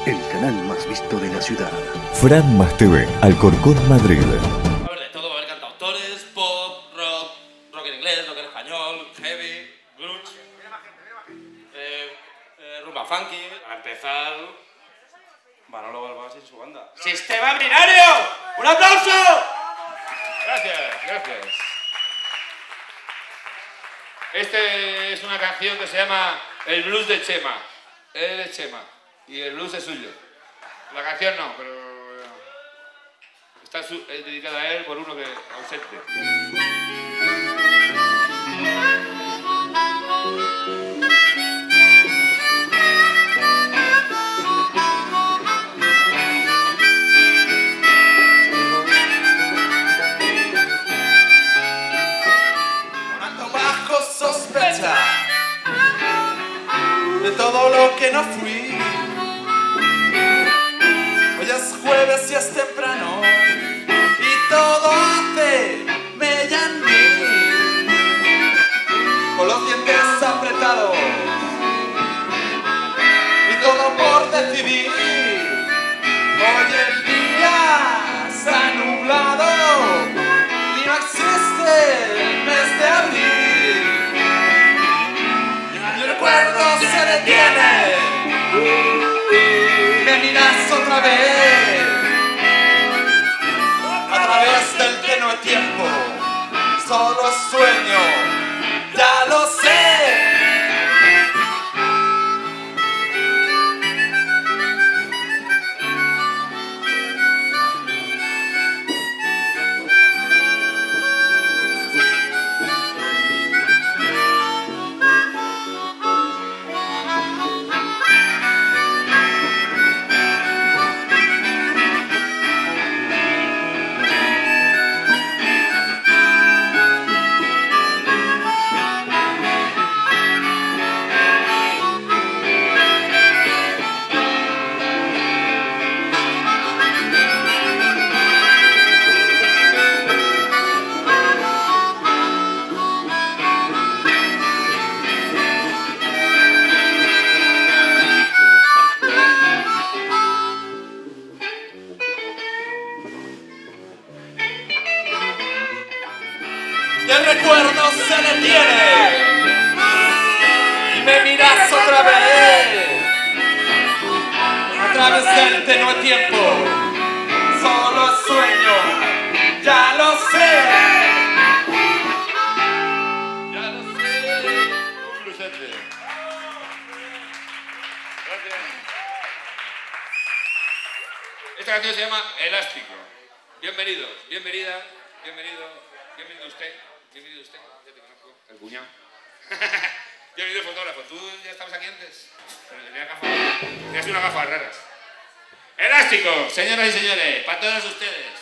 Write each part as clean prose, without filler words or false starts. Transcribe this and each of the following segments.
el canal más visto de la ciudad. Fran Más TV, Alcorcón, Madrid. Va a haber de todo, va a haber cantautores, pop, rock en inglés, rock en español, heavy, grunge, rumba funky. A empezar, Manolo Balbás y su banda. ¡Sistema Binario! ¡Un aplauso! Gracias, gracias. Este es una canción que se llama El Blues de Chema. Él es Chema y el blues es suyo. La canción no, pero está dedicada a él por uno que ausente. Sospecha de todo lo que no fui. Hoy es jueves y es temprano y todo hace mella en mí. Con los dientes apretados y todo por decidir. Hoy el día se ha nublado y no existe el mes de abril. Se detiene, me miras otra vez, a través del tenue tiempo, solo sueño, ya lo sé. Y el recuerdo se detiene y me miras otra vez, a través del tenue tiempo, solo sueño, ya lo sé. Ya lo sé. Un blusete. Gracias. Esta canción se llama Elástico. Bienvenidos, bienvenida, bienvenido usted. Bienvenido usted, ya te conozco, el cuñado. Bienvenido el fotógrafo, ¿tú ya estabas aquí antes? Pero tenía gafas, tenías unas gafas raras. Elástico, señoras y señores, para todos ustedes.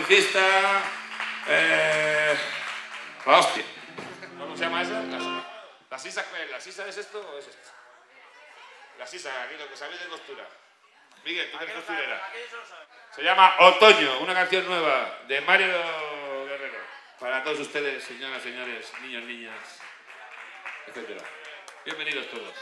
mi fiesta. La hostia. ¿Cómo se llama esa? ¿La sisa qué es? ¿La sisa es esto o es esto? La sisa, aquí lo que sabéis de costura. Miguel, tú que eres costurera. Se llama Otoño, una canción nueva de Mario Guerrero. Para todos ustedes, señoras, señores, niños, niñas, etc. Bienvenidos todos.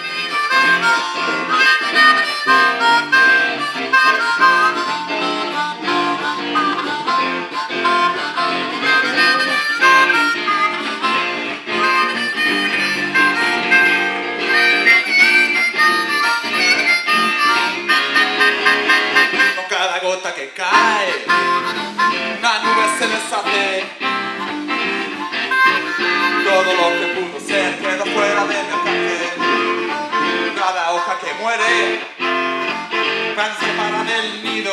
Con cada gota que cae, una nube se deshace. Todo lo que pudo ser quedó fuera de mi alcance. Cada hoja que muere, pan se separa del nido.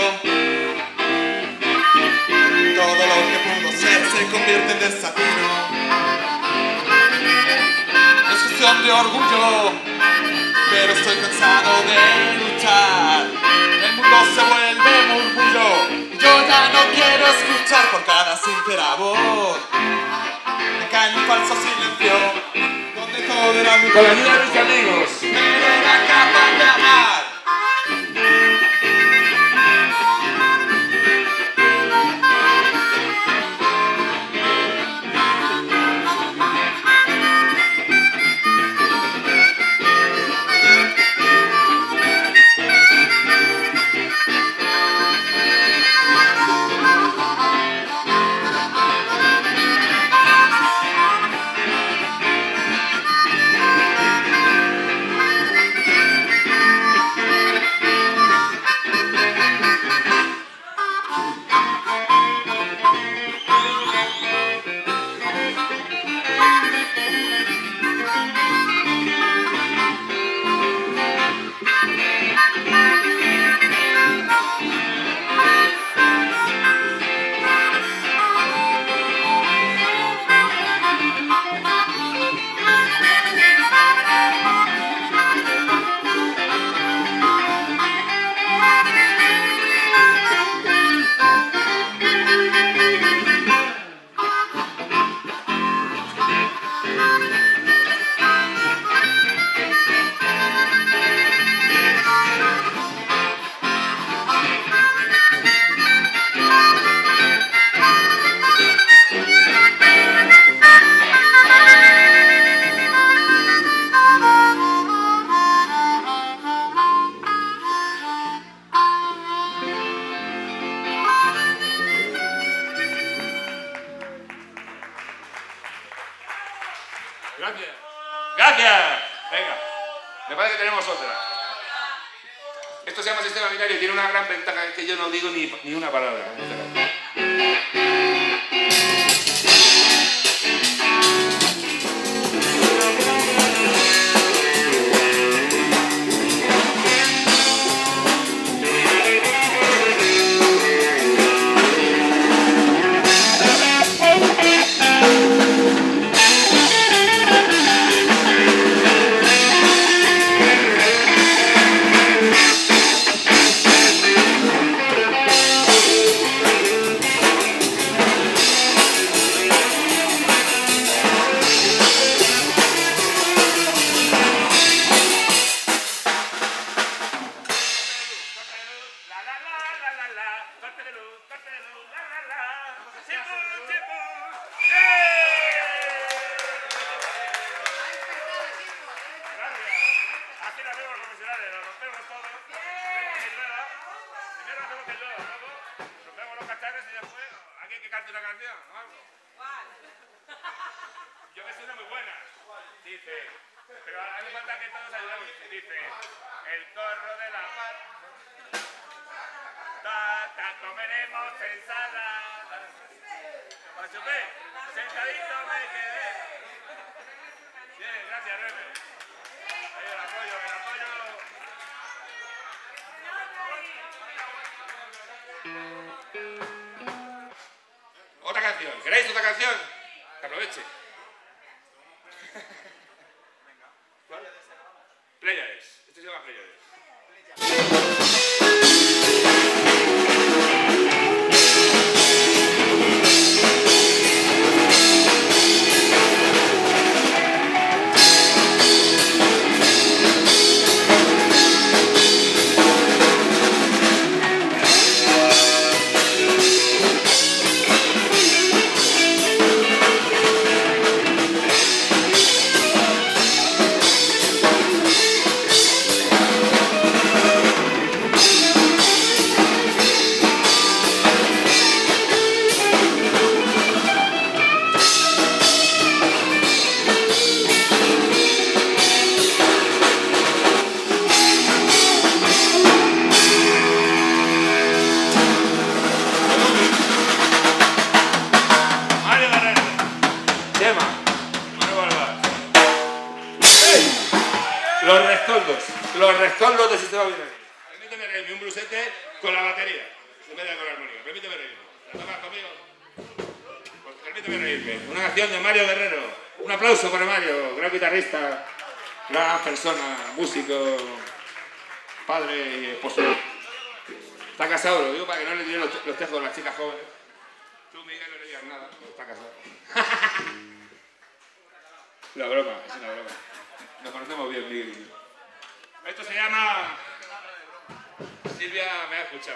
Todo lo que pudo ser se convierte en desatino. Es cuestión de orgullo, pero estoy cansado de luchar. El mundo se vuelve murmullo y yo ya no quiero escuchar por cada sincera voz. Me cae un falso silencio donde todo era mi Con la ayuda de mis amigos. pero era capaz de amar. Gracias. Gracias. Venga. Me parece que tenemos otra. Esto se llama sistema binario y tiene una gran ventaja, es que yo no digo ni una palabra. Otra canción. ¿Queréis otra canción? Que aproveche. ¿Cuál? Pléyades. Este se llama Pléyades. Los rescoldos del sistema binario. Permíteme reírme, un blusete con la batería. En vez de con la armónica. Permíteme reírme. ¿La tocas conmigo? Pues permíteme reírme. Una canción de Mario Guerrero. Un aplauso para Mario, gran guitarrista, gran persona, músico, padre y esposo. Está casado, lo digo para que no le tiren los tejos a las chicas jóvenes. Tú, Miguel, no le digas nada, pero está casado. Una broma, es una broma. Nos conocemos bien, Miguel y yo. Esto se llama... Silvia me ha escuchado.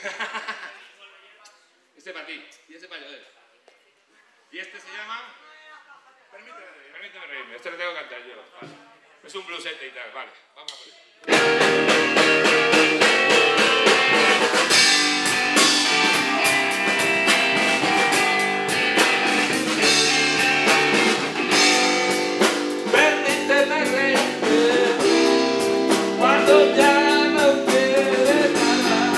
Este para ti, y este para Joder. Y este se llama... Permíteme reírme, este lo tengo que cantar yo. Vale. Es un blusete y tal, vale. Vamos a poner. Permíteme reírme cuando ya no quede nada.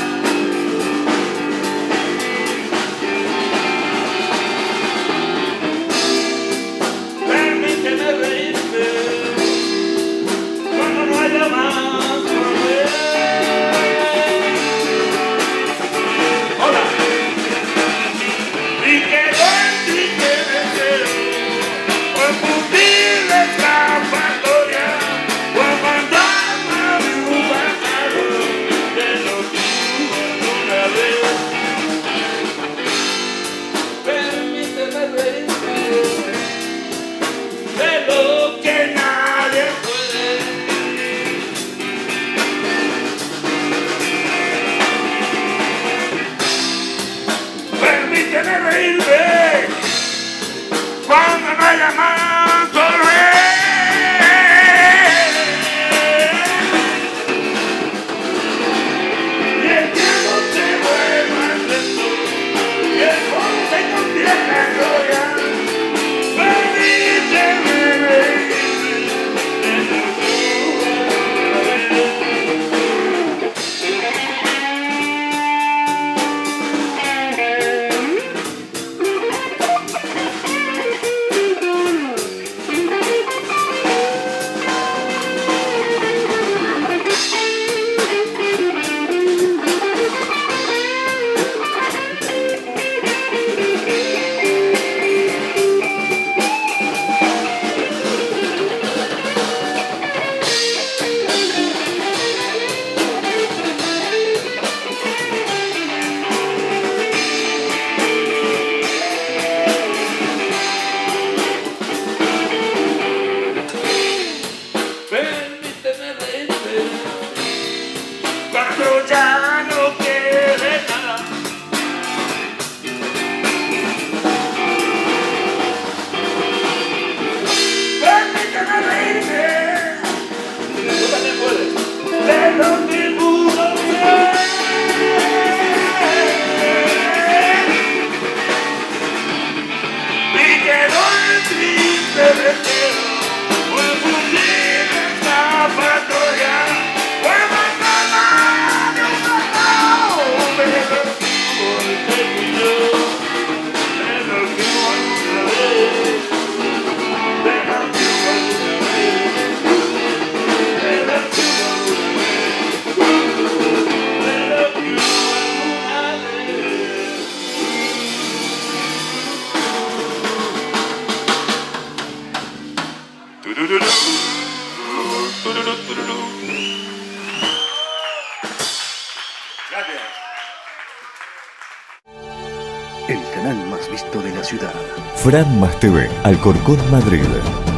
Permíteme reírme cuando no haya más volver. Hola. Y que no existe deseo por cumplir la escapatoria o fantasma de un pasado que no tuvo alguna vez. Permíteme reírme de lo que nadie puede. Permíteme reírme cuando no haya más volver. Y el tiempo se vuelva lento y el fondo se convierta en gloria. Permíteme reírme de lo que permíteme reírme cuando ya no quede nada. Permíteme reírme, tú también puedes, de lo que pudo ser. Y quedó el triste deseo por cumplir esta escapatoria o fantasma de un pasado que no tuvo el que fui yo. De lo que hubo alguna vez, de lo que hubo alguna vez, de lo que hubo alguna vez, de lo que hubo alguna vez. Tururú, tururú, tururú. Gracias. El canal más visto de la ciudad. Fran Más TV, Alcorcón, Madrid.